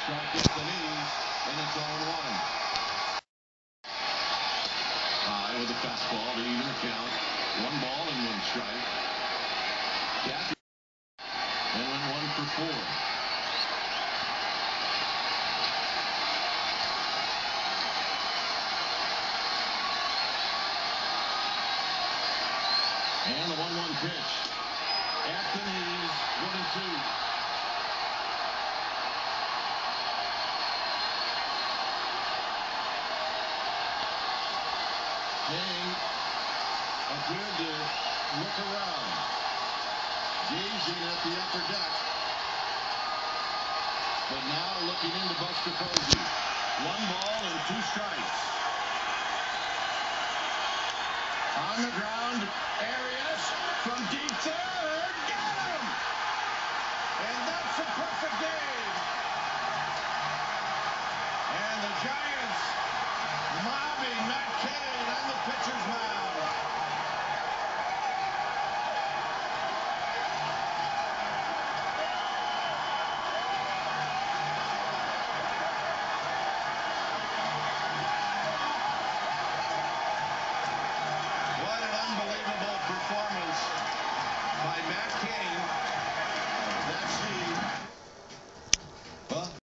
Shot gets the knees, and it's 0-1. High with a fastball to even the count. 1 ball and 1 strike. Kathy and went 1 for 4. And the 1-1 pitch. At the knees, 1-2. King appeared to look around, gazing at the upper deck, but now looking into Buster Posey. 1 ball and 2 strikes. On the ground, Arias from deep third, got him! And that's a perfect game.